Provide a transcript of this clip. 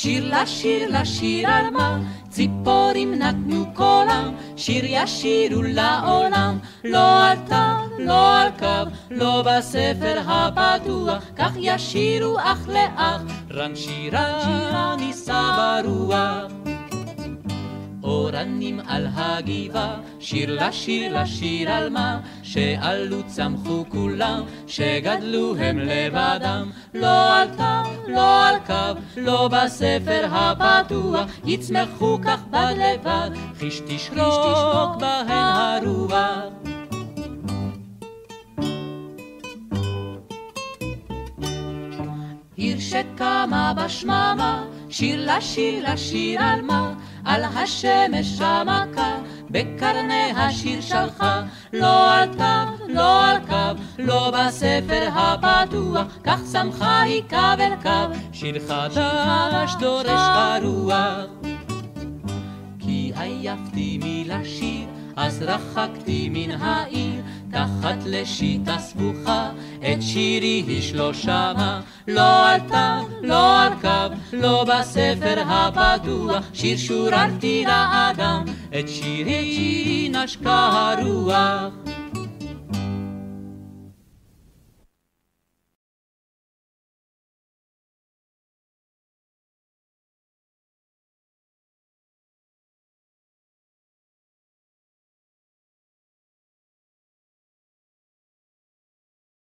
שיר לשיר על מה, ציפורים נתנו קולם, שיר ישירו לעולם, לא על תו, לא על קו, לא בספר הפתוח, כך ישירו אח לאח, רן שירה נישא ברוח. אורנים על הגבעה, שיר לשיר על מה, שעלו צמחו כולם, שגדלו הם לבדם, לא על תו, לא על קו, לא בספר הפתוח, יצמחו כך בד לבד, חיש תשרוק בהן הרוח. עיר שקמה בשממה, שיר לשיר על מה, על השמש המכה, בקרני השיר שלחה, לא על תו, לא על קו, לא בספר הפתוח, כך שמחה היא קו אל קו, שיר חדש דורש הרוח. כי עייפתי מלשיר, אז רחקתי מן העיר, תחת לשיטה סבוכה, את שירי איש לא שמע, לא על תו, לא על קו, לא בספר הפתוח, שיר שוררתי לאדם, את שירי נשקה הרוח.